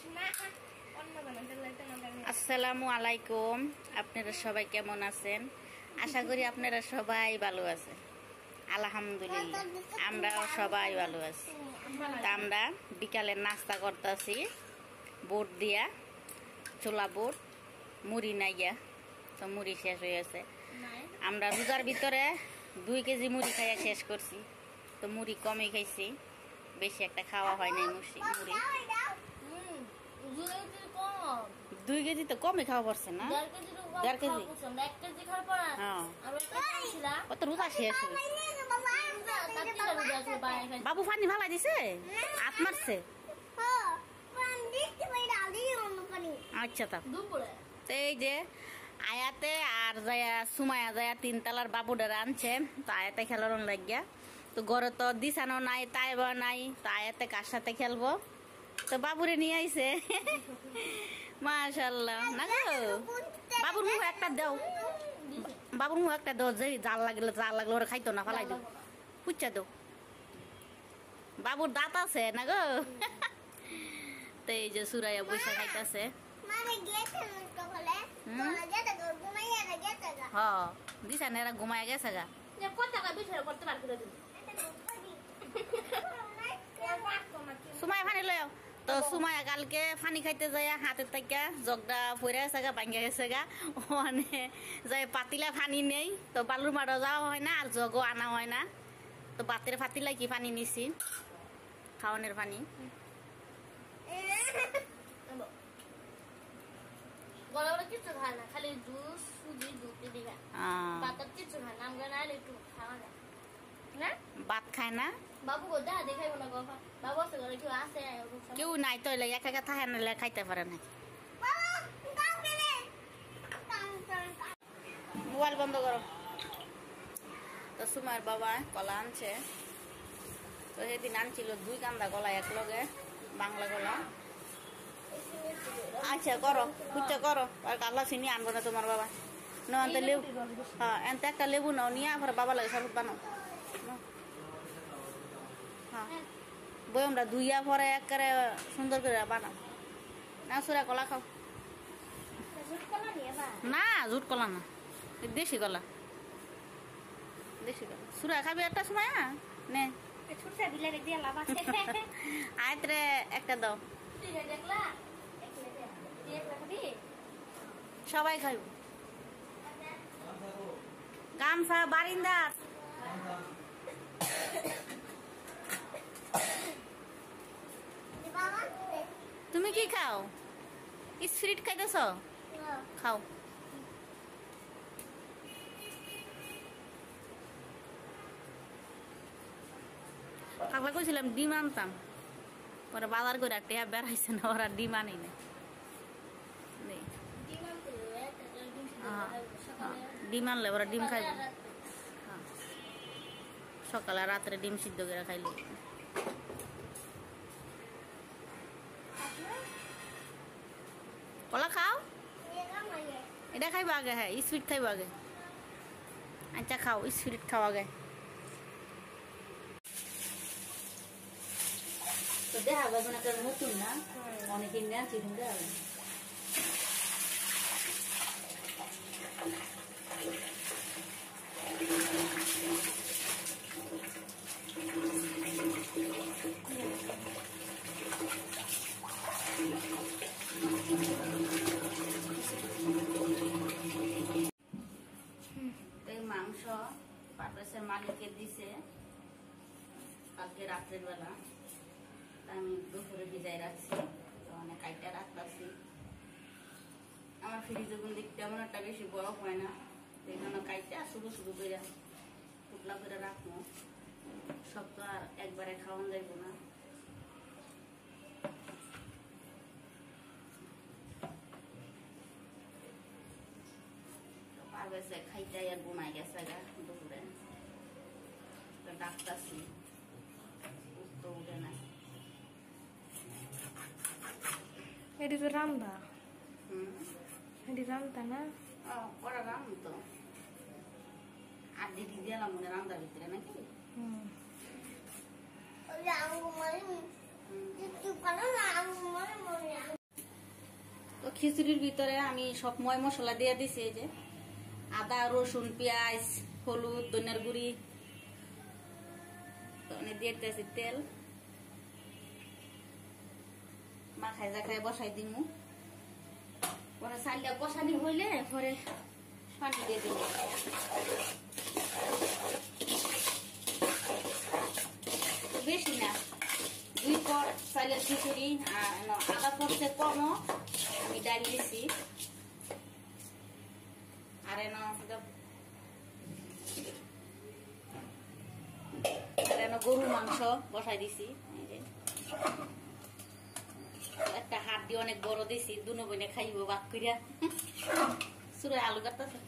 আসসালামু আলাইকুম। আপনারা সবাই কেমন আছেন? আশা করি আপনারা সবাই ভালো আছেন। আলহামদুলিল্লাহ আমরাও সবাই ভালো আছি। তা আমরা বিকালে নাস্তা করতেছি বুট দিয়া, ছোলা বুট, মুড়ি নাইয়া। তো মুড়ি শেষ হয়ে গেছে। আমরা রোজার ভিতরে 2 কেজি মুড়ি খাইয়া শেষ করছি। তো মুড়ি কমই খাইছি, বেশি একটা খাওয়া হয় নাই মুড়ি। 2 কেজি তো কমই খাওয়া পড়ছে না? 1.5 কেজি কত রোজা শেষ। বাবু পানি ভালাই দিছে, হাত মারছে। আচ্ছা, তা এই যে আয়াতে আর যায়া সুমায়া যায়া 3 তলার বাবুডার আনছে। তো আয়াতে খেলার লাগিয়া, তো ঘরে তো দিশানো নাই, তাইবা নাই। তো আয়াতে কার সাথে খেলবো? তো বাবুরে নিয়ে আইছে। মাশাআল্লাহ না গো, বাবুর মুখ একটা দাও, বাবুর মুখ একটা দাও। যে জাল লাগলে ওরা খাইতো না, ফালাই দাও, পুচ্ছা দাও। বাবুর দাঁত আছে না গো। তো এই যে সুরাইয়া বৈশা খাইতেছে। দিশা নেরা ঘুমায় গেছে গা। সুমায় ফানি লয়। তো সুমায়া কালকে ফানি খাইতে যায় হাতের থেকে জগটা পড়ে গেছে গা, ভাঙ্গা গেছে গা। ওখানে যাই পাতিলা ফানি নেই, তো বালুর মাঠও যাওয়া হয় না, আর জগও আনা হয় না। তো বাতের পাতিলা কি পানি নিছি, খাওয়ানোর পানি। কিছু খায় না, খালি জুস সুজি দুধ দিয়ে বাতার কিছু খায় না। আমরা না একটু খাওয়া যায় না, ভাত খায় না। বাবু গো দা দেখাইব না গো, বাবু আছে ঘরে কেউ আছে? কেউ নাই তো, একা একা থাকে না, খাইতে পারে না। মোবাইল বন্ধ করো। তো সুমার বাবা কলা আনছে। তো সেদিন আনছিল 2 কান্দা কলা একলগে, বাংলা কলা। আচ্ছা করো, কুচ্চা করো। আর কালা চিনি আনবো না তোমার বাবা। না আনতে লেবু, হ্যাঁ এনতে একটা লেবু নাও, নিয়ে আবার বাবা লাগে শরবত বানাও। হ্যাঁ বয়মটা ধুইয়া পরে একেবারে সুন্দর করে বানাও। না সুরা কলা খাও না, জুট কলা না, দেশি কলা, দেশি কলা। সুরা খাবি একটা সময় নে। আয়ত্রে একটা দাও, সবাই খাইব। গামছা বারিন্দার। তুমি কি খাও? স্প্রিট খাইতেছ? খাও। কাকা কইছিলাম ডিম আনতাম, পরে বাজার করে একটা বেড়াইছে না, ওরা ডিম আনি না। ডিম আনলে ওরা ডিম খাইবে, সকালে রাত্রে ডিম সিদ্ধ করে খাইলে। কলা খাও, এটা খাইবা আগে। হ্যাঁ স্পিড খাইবা আগে। আচ্ছা খাও, স্পিড খাও আগে। তো দেখা যাবে না, নতুন না, অনেকদিন আছি তুমি দেখা যাবে। এই মাংস পারভেজের মালিককে দিছে কালকে রাত্রের বেলা। আমি দুপুরে ভিজাই রাখছি, তো অনেক কাইটা রাখতেছি। আমার ফ্রিজের কোন দিক তেমন একটা বেশি বরফ হয় না, এখানে কাইটা শুধু শুধু করে টুকলা করে রাখবো। সব তো আর একবারে খাওয়ান যাইব না। পারভেজে খাইতে আর ঘুমাই গেছে গা দুপুরে। ডাক্তারছি উঠতে উঠে না। এটি তো রামদা, এটি রামদা না? ওরা রাম তো আর দিদি দিলাম মনে রামদার ভিতরে নাকি। খিচুড়ির ভিতরে আমি সব ময় মশলা দিয়ে দিছি, এই যে আদা রসুন পেঁয়াজ হলুদ ধনিয়ার গুঁড়ি দিয়ে দিতেছি, তেল মাখাই জাখাই বসাই দিমু। পরে চালটা কষানি হইলে পরে পানি দিয়ে দিব। বেশি না, 2 পট চালের খিচুড়ি, আদা পড়ছে কমও, আমি ডাল দিছি। আর গরুর মাংস বসাই দিছি, একটা হাত দিয়ে অনেক বড় দিছি, দুনো বইনে খাইব বাক করিয়া। সুরাই আলু কাটতেছে,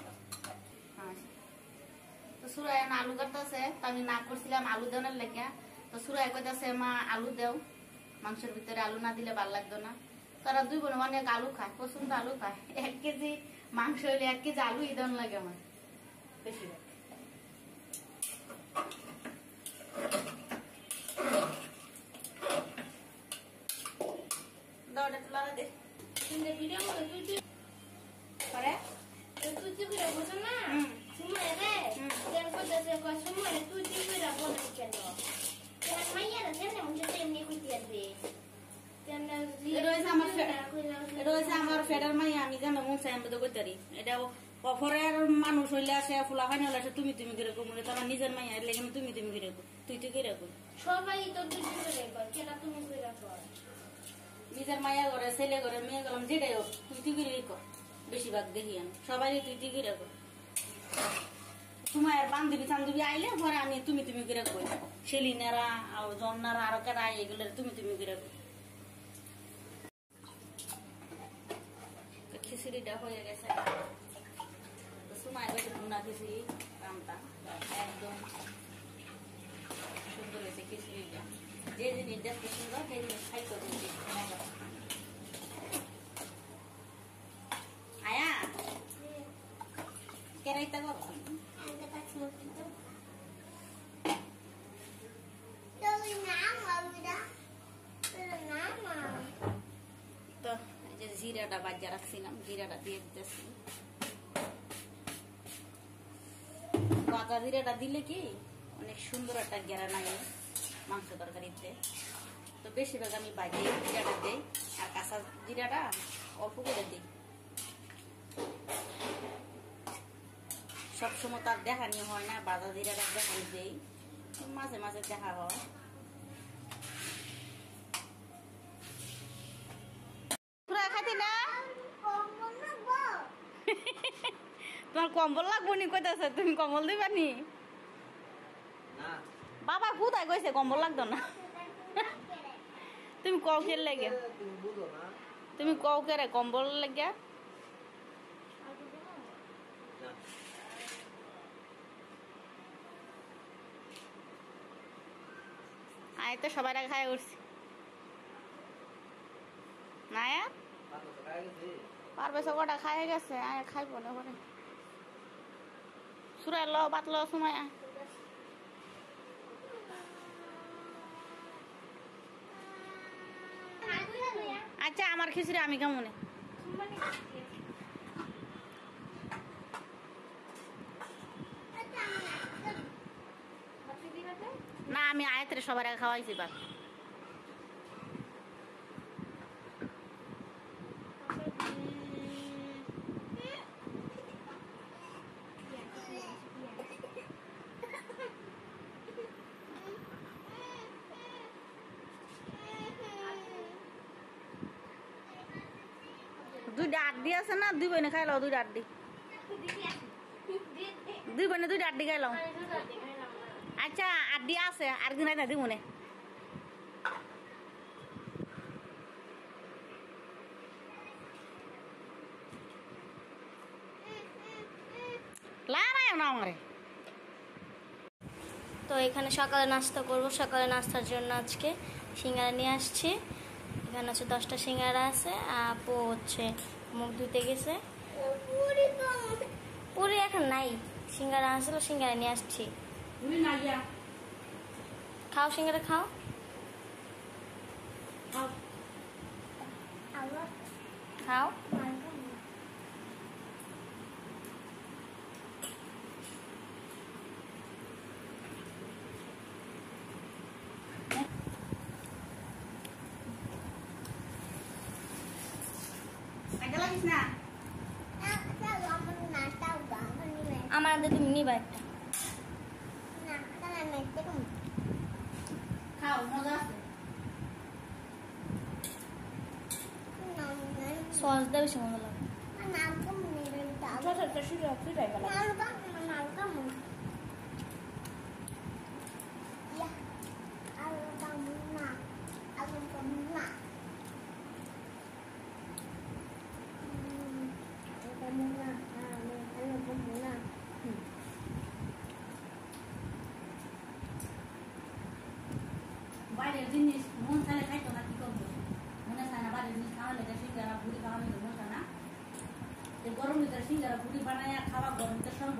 তো সুরাই আলু কাটতেছে, তো আমি না করছিলাম আলু দেওয়ার লেগে। তো সুরাই কইতাছে মা আলু দেও, মাংসের ভিতরে আলু না দিলে ভালো লাগতো না। তারা 2 বোন অনেক আলু খায়, পছন্দ আলু খায়। 1 কেজি মাংস হইলে 1 কেজি আলু দেওয়ার লাগে আমার বেশি। আমার ফেডার মাই আমি জানো মন চাই আমি তো কইতারি এটা অফরের মানুষ হইলে আসে ফুলা ফাইন হলে আসে তুমি করে কমলে তারা নিজের মাইয়া লেগে তুমি করে তুই করে কর সবাই তো তুমি করে কর নিজের মায়া করে ছেলে করে মেয়ে গেলাম যেটাই হোক তুই করে কর। বেশিরভাগ দেখি আমি সবাই তুই করে কর। তোমার বান্ধবী টান্ধবী আইলে পরে আমি তুমি করে কই, সেলিনারা জন্নারা আরো কারা এগুলো তুমি করে কই। খিচুড়িটা হয়ে গেছে, সময় গেছে ভুনা খিচুড়ি রামটা একদম সুন্দর হয়েছে খিচুড়িটা। যে জিনিস দেখতে সুন্দর সেই জিনিস খাইতে দিচ্ছি। আয়া কেরাইতা করো তো এই যে জিরাটা বাজা রাখছিলাম, জিরাটা দিয়ে দিতেছি। বাজা জিরাটা দিলে কি অনেক সুন্দর একটা ঘেরানা মাংস তরকারিতে। তো বেশিরভাগ আমি বাজিয়ে জিরাটা দিই, আর কাঁচা জিরাটা অল্প করে দিই। সবসময় তার দেখানি হয় না, বাজা জিরাটা দেখানি দেই, মাঝে মাঝে দেখা হয়। তোমার কম্বল লাগবো নি কইতাছে, তুমি কম্বল দিবা নি? বাবা কোথায় কইছে কম্বল লাগতো না? তুমি কও কে লাগে, তুমি কও কে রে কম্বল লাগে? আয় তো সবাই খায় উঠছি না পারবে, সবটা খাই গেছে, আয় খাইব না করে সুরাই ল বাত ল সময়। আচ্ছা আমার খিচুড়ি আমি কেমন না, আমি আয়তের সবার আগে খাওয়াইছি বা দুইটা আড্ডি আছে না, 2 বোনে খাইলাও 2টা আড্ডি, 2 বোনে 2টা আড্ডি খাইলাও। আচ্ছা আড্ডি আছে আর দিন না দিবনে তো এখানে সকালে নাস্তা করব। সকালে নাস্তার জন্য আজকে সিঙ্গারা নিয়ে আসছি। এখানে হচ্ছে 10টা সিঙ্গারা আছে। আপু হচ্ছে মুখ ধুতে গেছে, পুরি এখন নাই, সিঙ্গারা আসলো, সিঙ্গারা নিয়ে আসছি। খাও সিঙ্গারা খাও। খাও। আমার হাতে তুমি নিবা একটা। খাও, মজা আছে। সস দেবে বেশি মজা লাগে। বাইরের জিনিস মন চাইলে খাইতো না, কি করবো? মনে চায় না বাইরের জিনিস খাওয়ালে সিঙ্গারা ভুড়ি খাওয়ালে মন চায় না। গরম ভিতরে সিঙ্গারা ভুড়ি বানায় খাওয়া গরম ভিতরে সবাই